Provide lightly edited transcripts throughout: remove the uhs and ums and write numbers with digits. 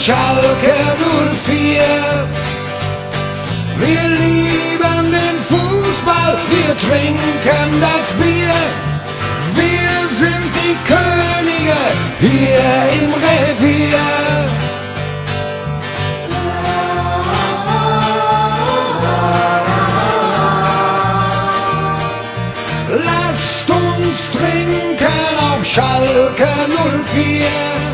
Schalke 04. Wir lieben den Fußball, wir trinken das Bier. Wir sind die Könige hier im Revier. Lasst uns trinken auf Schalke 04.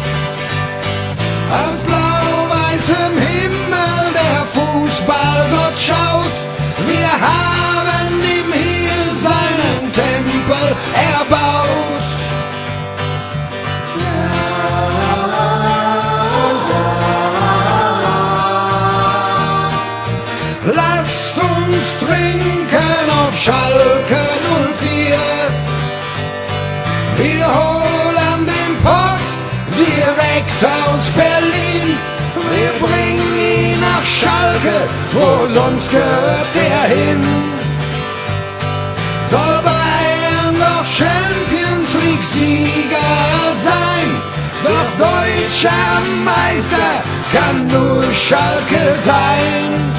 Aus blau-weißem Himmel der Fußballgott schaut. Wir haben ihm hier seinen Tempel erbaut. Lasst uns trinken auf Schalke 04. Wir holen den Pott direkt aus Berlin. Wir bringen ihn nach Schalke, wo sonst gehört er hin. Soll Bayern doch Champions League Sieger sein, doch deutscher Meister kann nur Schalke sein.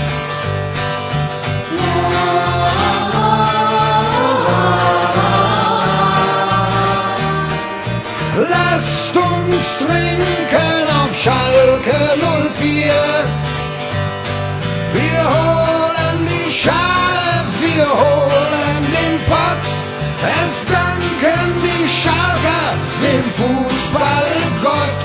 Lasst uns trinken auf Schalke 04. Wir holen die Schale, wir holen den Pott. Es danken die Schalker dem Fußballgott.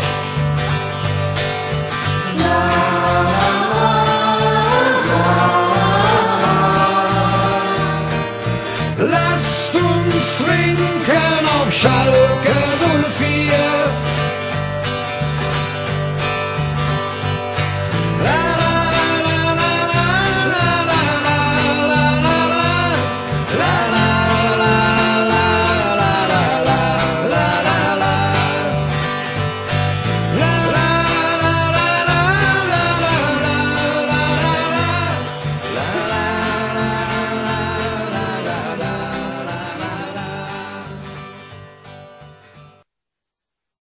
Lasst